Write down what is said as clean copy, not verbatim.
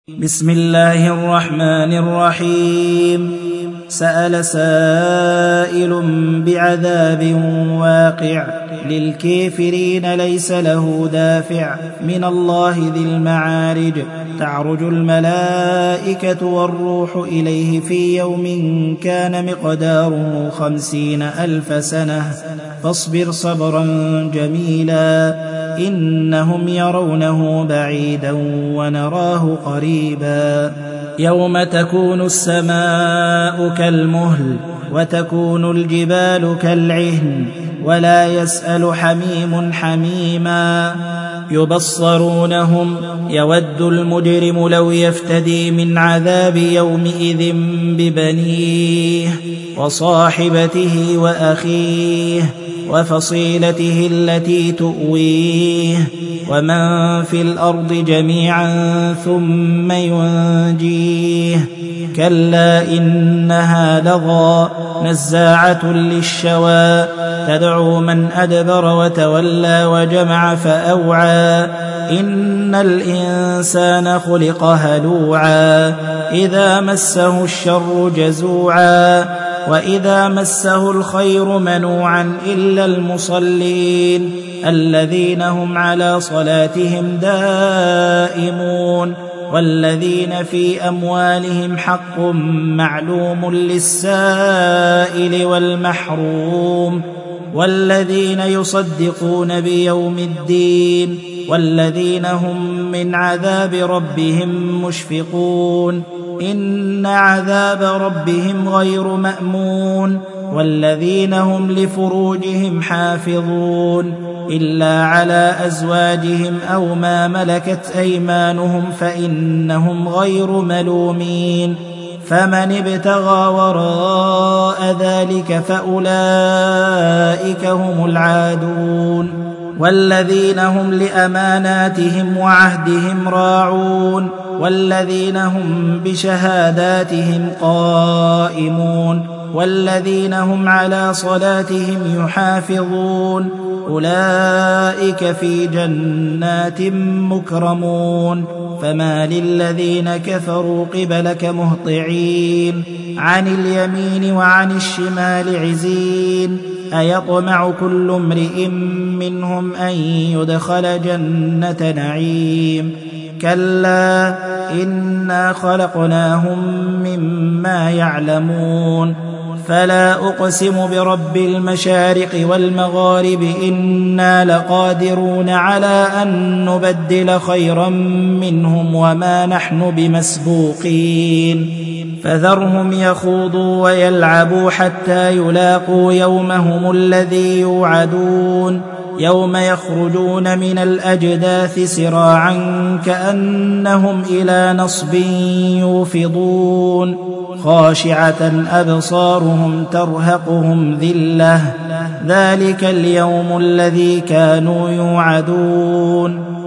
بسم الله الرحمن الرحيم. سأل سائل بعذاب واقع للكافرين ليس له دافع من الله ذي المعارج. تعرج الملائكة والروح إليه في يوم كان مقداره 50,000 سنة فاصبر صبرا جميلا إنهم يرونه بعيدا ونراه قريبا. يوم تكون السماء كالمهل وتكون الجبال كالعهن ولا يسأل حميم حميما. يبصرونهم يود المجرم لو يفتدي من عذاب يومئذ ببنيه وصاحبته وأخيه وفصيلته التي تؤويه ومن في الأرض جميعا ثم ينجيه. كلا إنها لظى نزاعة للشوى تدعو من أدبر وتولى وجمع فأوعى. إن الإنسان خلق هلوعا إذا مسه الشر جزوعا وإذا مسه الخير منوعا إلا المصلين الذين هم على صلاتهم دائمون والذين في أموالهم حق معلوم للسائل والمحروم والذين يصدقون بيوم الدين والذين هم من عذاب ربهم مشفقون. إن عذاب ربهم غير مأمون. والذين هم لفروجهم حافظون إلا على أزواجهم أو ما ملكت أيمانهم فإنهم غير ملومين. فمن ابتغى وراء ذلك فأولئك هم العادون. والذين هم لأماناتهم وعهدهم راعون والذين هم بشهاداتهم قائمون والذين هم على صلاتهم يحافظون أولئك في جنات مكرمون. فما للذين كفروا قبلك مهطعين عن اليمين وعن الشمال عزين. أيطمع كل امرئ منهم أن يدخل جنة نعيم. كلا إنا خلقناهم مما يعلمون. فلا أقسم برب المشارق والمغارب إنا لقادرون على أن نبدل خيرا منهم وما نحن بمسبوقين. فذرهم يخوضوا ويلعبوا حتى يلاقوا يومهم الذي يوعدون. يوم يخرجون من الأجداث سراعا كأنهم إلى نصب يوفضون. خاشعة أبصارهم ترهقهم ذلة ذلك اليوم الذي كانوا يوعدون.